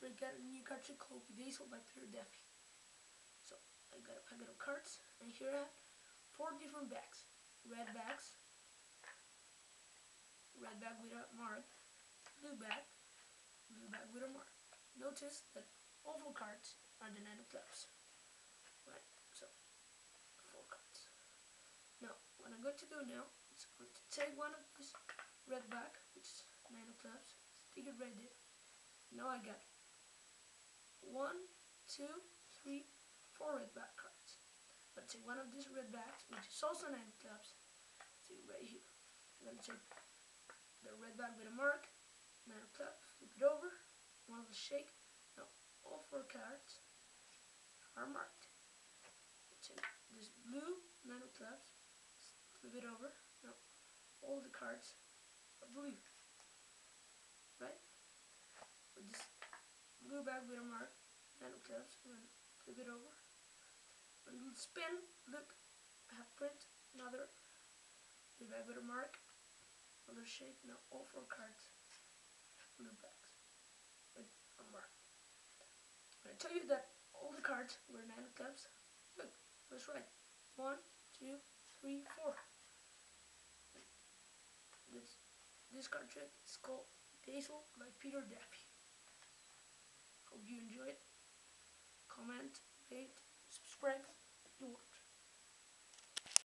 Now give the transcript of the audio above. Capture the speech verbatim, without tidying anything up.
I got a new card trick called Bedazzled by Duffie. So I got a packet of cards, and here I have four different bags. Red bags, red bag with a mark, blue bag, blue bag with a mark. Notice that all four cards are the nine of clubs. Right, so four cards. Now, what I'm going to do now is I'm going to take one of this red bag, which is nine of clubs, stick it right there. Now I got one, two, three, four red bag cards. I'm going to take one of these red bags, which is also nine of clubs, stick it right here. I'm going to take the red bag with a mark, nine of clubs, flip it over, one will shake. Now all four cards are marked. Take this blue nine of clubs, flip it over. Now all the cards are blue. Right? With this blue bag with a mark, nine of clubs, I'm going to flip it over. A little spin, look, I have print, another blue bag with a mark, another shake. Now all four cards blue bags with a mark. When I tell you that all the cards were nine of clubs, look, I was right. One, two, three, four. This, this card trick is called Bedazzled by Duffie. Hope you enjoyed. Comment, rate, subscribe. You